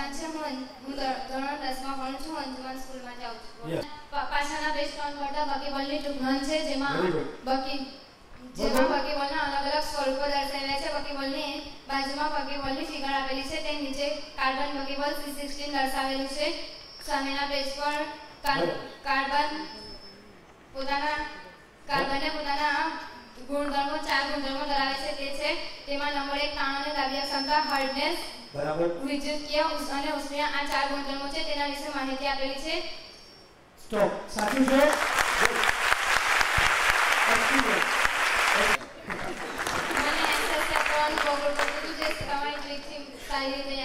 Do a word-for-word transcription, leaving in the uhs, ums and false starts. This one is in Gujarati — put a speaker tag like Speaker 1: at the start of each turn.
Speaker 1: મુસ્કાન છે. હું હું ધોરણ દસ માં ભણું છું. અંજુમન સ્કૂલમાં જાઉં છું. પાછળના પેજ ત્રણ કરતા બકીબોલની ટૂંકણ છે, જેમાં બકી જેમાં બકીબોલના અલગ અલગ સ્વરૂપો દર્શાવ્યા છે. બકીબોલની બાજુમાં બકીબોલની ફિગર આપેલી છે, તે નીચે કાર્બન બકીબોલ સી સિક્સટીન દર્શાવેલું છે. સામેના પેજ પર કાર્બન પોતાના કાર્બનને પોતાના ગુણધર્મો ચાર ગુણધર્મો ધરાવે છે. તે છે તેમાં નંબર એક તાણ અને દાબીય ક્ષમતા, હાર્ડનેસ, બરાબર, વિદ્યુતીય અને ઉષ્મીય, આ ચાર ગુણધર્મો છે. તેના વિશે માહિતી આપેલી છે.
Speaker 2: સ્ટોપ. સાચું છે.
Speaker 1: મને એક્સેસ ચેપ્ટર વન કોગળ કરતું જે તમારી ટ્રીકથી સારી રીતે